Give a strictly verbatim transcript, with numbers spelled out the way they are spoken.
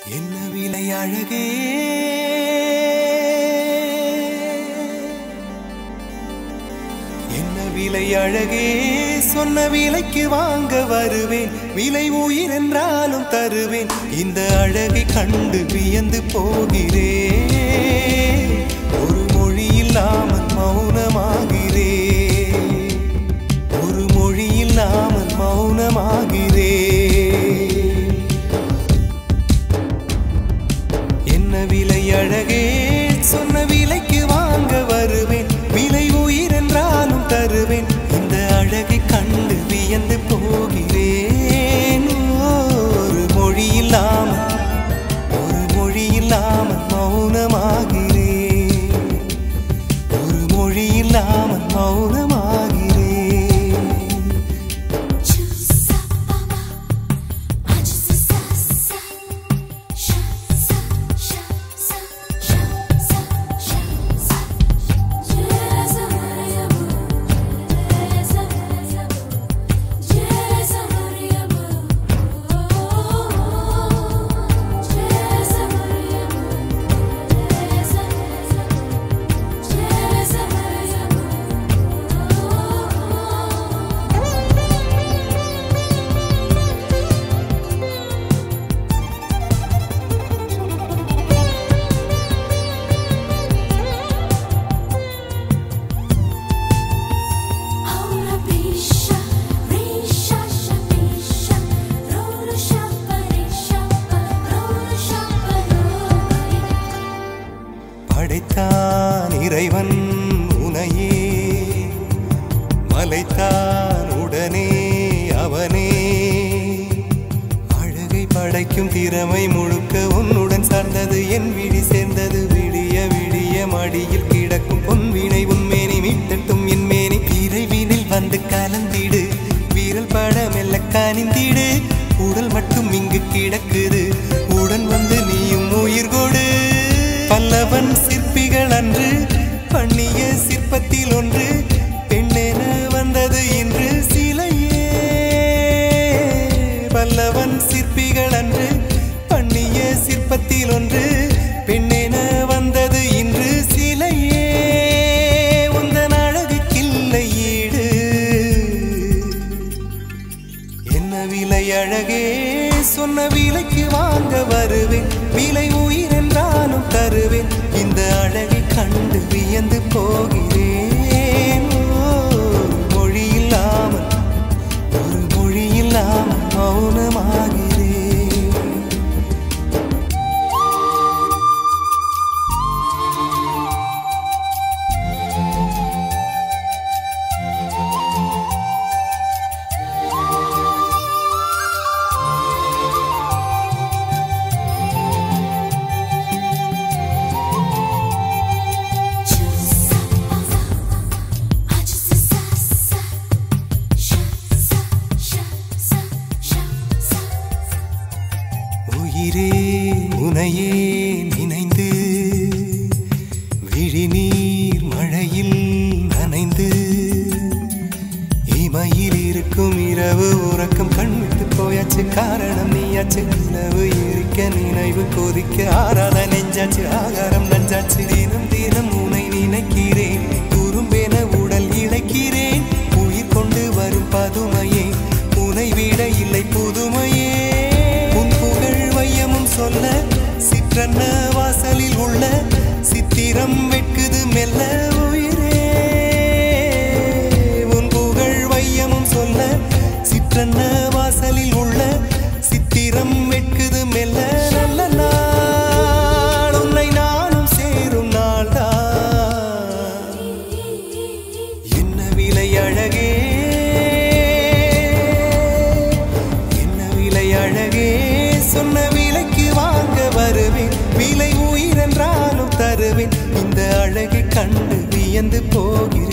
என்ன விலை அழகே என்ன விலை அழகே சொன்ன விலைக்கு வாங்க வருவேன் விலை உயிர் என்றாலும் தருவேன் இந்த அழகை கண்டு வியந்து போகிறேன் ஒரு மொழி இல்லாமல் மௌனமாகிறேன் ஒரு மொழி இல்லாமல் மௌனமாகிறேன் என்ன விலை அழகே சொன்ன விலைக்கு வாங்க வருவேன் விலை உயிர் என்றாலும் தருவேன் இந்த அழகை கண்டு வியந்து போகிறேன் ஒரு மொழி இல்லாமல் ஒரு மொழி இல்லாமல் மௌனமாகிறேன் ஒரு மொழி இல்லாமல் மௌனமாகிறேன் படைத்தான் இறைவன் உனையே மலைத்தான் உடனே அவனே அழகை படைக்கும் திறமை முழுக்க உன்னுடன் சார்ந்தது என் விழி சேர்ந்தது விடிய விடிய மடியில் கிடக்கும் பொன்வினை உன்மேனி மீட்டட்டும் என் மேனி இறைவினில் வந்து கலந்திடு வீரல் பட மெல்ல கனிந்திடு உடல் மட்டும் இங்கு கிடக்குது உடன் வந்து நீயும் உயிர் கொடு பல்லவன் சிற்பிகள் அன்று பண்ணிய சிற்பத்தில் ஒன்று பெண்ணென வந்தது இன்று சிலையே பல்லவன் சிற்பிகள் அன்று பண்ணிய சிற்பத்தில் ஒன்று பெண்ணென வந்தது இன்று சிலையே உந்தன் அழகுக்கில்லை ஈடு என்ன விலை அழகே சொன்ன விலைக்கு வாங்க வருவேன் விலை உயிர் என்றாலும் தருவேன் இந்த அழகை கண்டு வியந்து போகிறேன் மொழி இல்லாமல் ஒரு மொழி இல்லாமல் மௌனமாகிறேன் உயிரே உனையே நினைந்து விழிநீர் மழையில் நனைந்து இமையில் இருக்கும் இரவு உறக்கம் கண்விட்டு போயாச்சு காரணம் நீயாச்சு நிலவு எரிக்க நினைவு கொதிக்க ஆறாத நெஞ்சாச்சு ஆகாரம் நஞ்சாச்சு தினம் தினம் உனை நினைக்கிறேன் குறும்பென உடல் இழைக்கிறேன் உயிர் கொண்டு வரும் பதுமையே உனை விட இல்லை புதுமையே சொல்ல சிற்றன்ன வாசலில் உள்ள சித்திரம் வெட்குது மெல்ல உயிரே உன் புகழ் வையமும் சொல்ல சிற்றன்ன வாசலில் உள்ள சித்திரம் வெட்குது மெல்ல நல்ல நாள் உன்னை நானும் சேரும் நாள்தான் என்ன விலை அழகே என்ன விலை அழகே சொன்ன விலைக்கு வாங்க வருவேன் விலை உயிர் என்றாலும் தருவேன் இந்த அழகை கண்டு வியந்து போகிறேன்